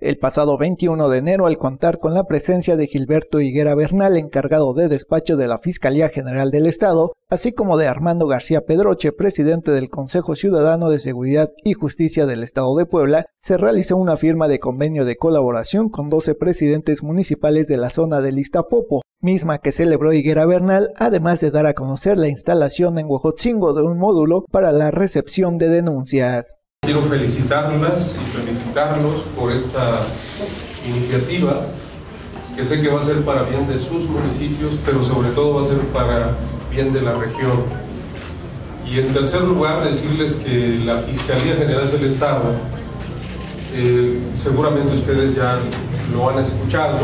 El pasado 21 de enero, al contar con la presencia de Gilberto Higuera Bernal, encargado de despacho de la Fiscalía General del Estado, así como de Armando García Pedroche, presidente del Consejo Ciudadano de Seguridad y Justicia del Estado de Puebla, se realizó una firma de convenio de colaboración con 12 presidentes municipales de la zona del Iztapopo, misma que celebró Higuera Bernal, además de dar a conocer la instalación en Huejotzingo de un módulo para la recepción de denuncias. Quiero felicitarlas y felicitarlos por esta iniciativa, que sé que va a ser para bien de sus municipios, pero sobre todo va a ser para bien de la región. Y en tercer lugar, decirles que la Fiscalía General del Estado, seguramente ustedes ya lo han escuchado,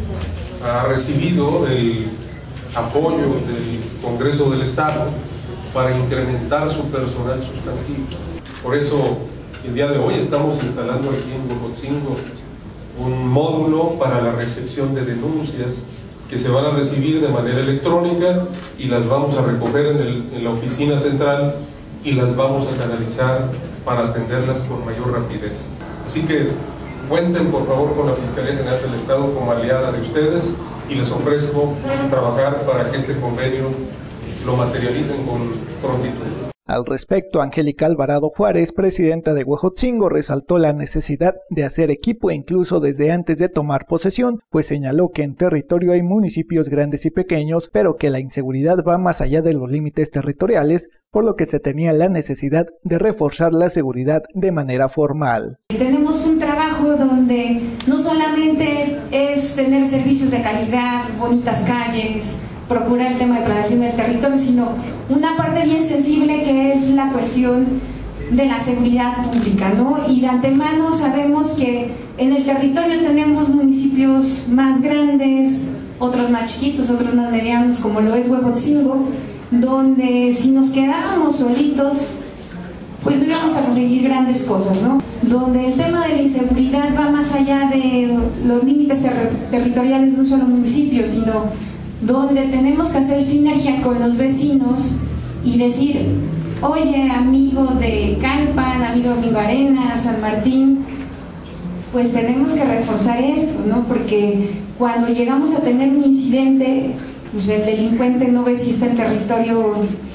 ha recibido el apoyo del Congreso del Estado para incrementar su personal sustantivo. Por eso, el día de hoy estamos instalando aquí en Huejotzingo un módulo para la recepción de denuncias que se van a recibir de manera electrónica y las vamos a recoger en la oficina central y las vamos a canalizar para atenderlas con mayor rapidez. Así que cuenten por favor con la Fiscalía General del Estado como aliada de ustedes y les ofrezco trabajar para que este convenio lo materialicen con prontitud. Al respecto, Angélica Alvarado Juárez, presidenta de Huejotzingo, resaltó la necesidad de hacer equipo incluso desde antes de tomar posesión, pues señaló que en territorio hay municipios grandes y pequeños, pero que la inseguridad va más allá de los límites territoriales, por lo que se tenía la necesidad de reforzar la seguridad de manera formal. Tenemos un trabajo donde no solamente es tener servicios de calidad, bonitas calles, procurar el tema de planeación del territorio, sino una parte bien sensible que es la cuestión de la seguridad pública, ¿no? Y de antemano sabemos que en el territorio tenemos municipios más grandes, otros más chiquitos, otros más medianos, como lo es Huejotzingo, donde si nos quedábamos solitos, pues no íbamos a conseguir grandes cosas, ¿no? Donde el tema de la inseguridad va más allá de los límites territoriales de un solo municipio, sino donde tenemos que hacer sinergia con los vecinos y decir, oye, amigo de Calpan, amigo de Arena, San Martín, pues tenemos que reforzar esto, ¿no? Porque cuando llegamos a tener un incidente, pues el delincuente no ve si está en territorio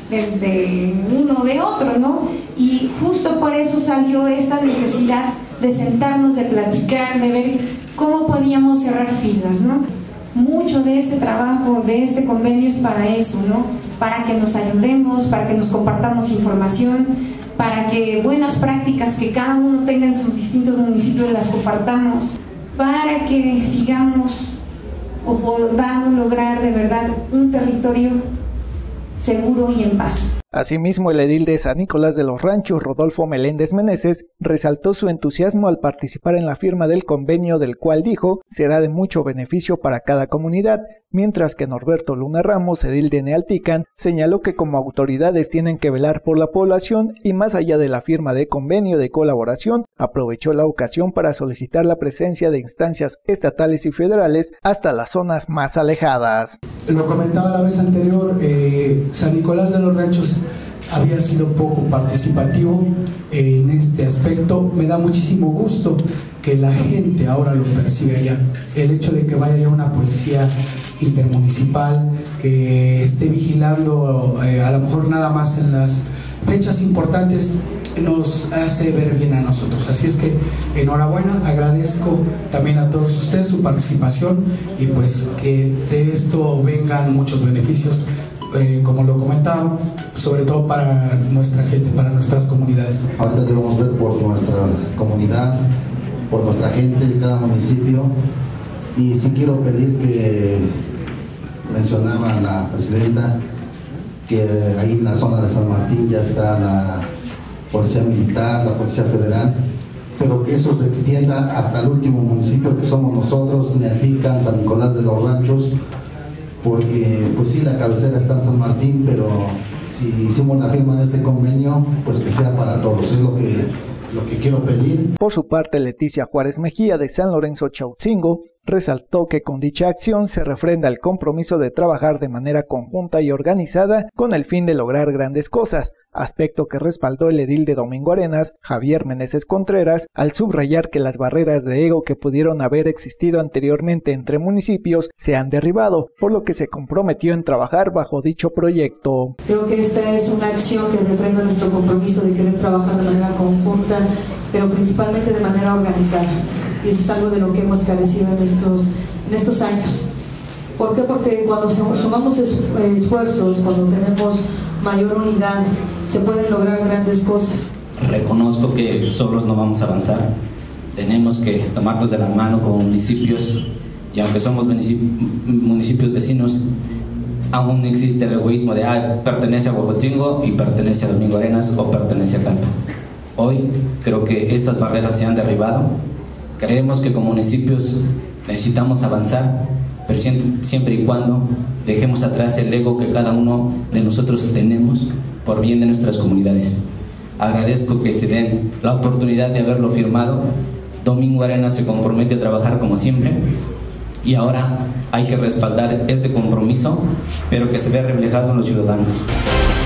de uno o de otro, ¿no? Y justo por eso salió esta necesidad de sentarnos, de platicar, de ver cómo podíamos cerrar filas, ¿no? Mucho de este trabajo, de este convenio es para eso, ¿no? Para que nos ayudemos, para que nos compartamos información, para que buenas prácticas que cada uno tenga en sus distintos municipios las compartamos, para que sigamos o podamos lograr de verdad un territorio seguro y en paz. Asimismo, el edil de San Nicolás de los Ranchos, Rodolfo Meléndez Meneses, resaltó su entusiasmo al participar en la firma del convenio, del cual dijo será de mucho beneficio para cada comunidad, mientras que Norberto Luna Ramos, edil de Nealtican, señaló que como autoridades tienen que velar por la población y más allá de la firma de convenio de colaboración, aprovechó la ocasión para solicitar la presencia de instancias estatales y federales hasta las zonas más alejadas. Lo comentaba la vez anterior, San Nicolás de los Ranchos había sido poco participativo en este aspecto. Me da muchísimo gusto que la gente ahora lo perciba ya. El hecho de que vaya ya una policía intermunicipal que esté vigilando a lo mejor nada más en las fechas importantes nos hace ver bien a nosotros. Así es que enhorabuena, agradezco también a todos ustedes su participación y pues que de esto vengan muchos beneficios, como lo comentaba, sobre todo para nuestra gente, para nuestras comunidades. Ahorita debemos ver por nuestra comunidad, por nuestra gente de cada municipio, y sí quiero pedir que mencionaba la presidenta que ahí en la zona de San Martín ya está la Policía Militar, la Policía Federal, pero que eso se extienda hasta el último municipio que somos nosotros, Nealtican, San Nicolás de los Ranchos, porque pues sí, la cabecera está en San Martín, pero si hicimos la firma de este convenio, pues que sea para todos, es lo que quiero pedir. Por su parte, Leticia Juárez Mejía, de San Lorenzo Chautzingo, resaltó que con dicha acción se refrenda el compromiso de trabajar de manera conjunta y organizada con el fin de lograr grandes cosas, aspecto que respaldó el edil de Domingo Arenas, Javier Meneses Contreras, al subrayar que las barreras de ego que pudieron haber existido anteriormente entre municipios se han derribado, por lo que se comprometió en trabajar bajo dicho proyecto. Creo que esta es una acción que refrenda nuestro compromiso de querer trabajar de manera conjunta, pero principalmente de manera organizada. Y eso es algo de lo que hemos carecido en estos años. ¿Por qué? Porque cuando sumamos esfuerzos, cuando tenemos mayor unidad, se pueden lograr grandes cosas. Reconozco que solos no vamos a avanzar. Tenemos que tomarnos de la mano como municipios, y aunque somos municipios vecinos, aún existe el egoísmo de pertenece a Huejotzingo y pertenece a Domingo Arenas o pertenece a Calpa. Hoy creo que estas barreras se han derribado. Creemos que como municipios necesitamos avanzar, pero siempre y cuando dejemos atrás el ego que cada uno de nosotros tenemos por bien de nuestras comunidades. Agradezco que se den la oportunidad de haberlo firmado. Domingo Arenas se compromete a trabajar como siempre y ahora hay que respaldar este compromiso, pero que se vea reflejado en los ciudadanos.